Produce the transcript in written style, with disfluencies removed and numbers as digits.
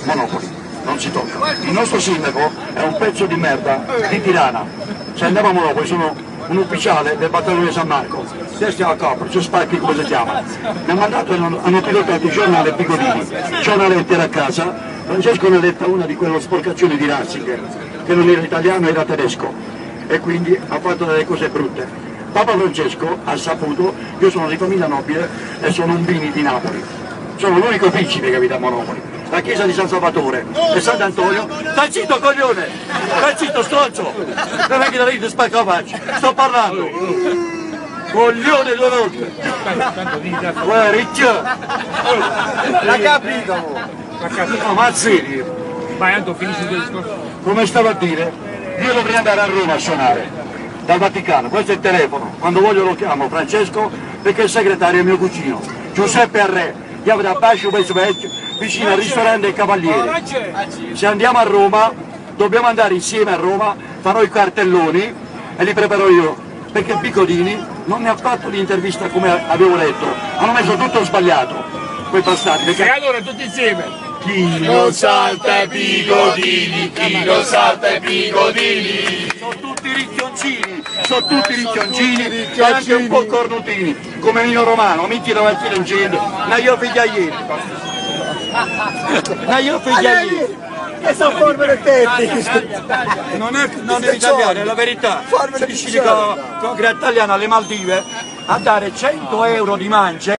Monopoli, non si tocca. Il nostro sindaco è un pezzo di merda di Tirana. Se andiamo a Monopoli sono un ufficiale del battaglione San Marco, destra a capo, c'è Spacchi come si chiama. Mi ha mandato e hanno pilotato il giornale Piccolini. C'ho una lettera a casa, Francesco ne ha letta una di quello sporcazione di Ratzinger, che non era italiano, era tedesco, e quindi ha fatto delle cose brutte. Papa Francesco ha saputo, io sono di famiglia nobile e sono un Bini di Napoli, sono l'unico principe che abita a Monopoli, la chiesa di San Salvatore e Sant'Antonio. Stai zitto coglione, stai zitto stronzo, non vengi da lì ti spacca la faccia, sto parlando, coglione 2 volte, uè riccio, l'ha capito, no Mazzini, vai Anto, finisci il tuo discorso. come stavo a dire, io dovrei andare a Roma a suonare, dal Vaticano, questo è il telefono, quando voglio lo chiamo Francesco perché il segretario è mio cugino, Giuseppe Arre, che avrà Bascio Paese Vecchio, vicino al ristorante Il Cavaliere. Se andiamo a Roma, dobbiamo andare insieme a Roma, farò i cartelloni e li preparo io, perché Piccolini non ne ha fatto l'intervista come avevo letto, hanno messo tutto sbagliato, quei bastardi. Perché... E allora tutti insieme! Chi non salta i Piccolini, chi non salta i Piccolini. Sono tutti ricchioncini, sono tutti ricchioncini e anche un po' cornutini, come Nino Romano, mi tira avanti leggendo, ma io figliaieri. Ma io figliaieri. Che sono forme di tetti. Non è italiano, è la verità. Sono riusciti con Grattagliano alle Maldive a dare 100 euro di mance.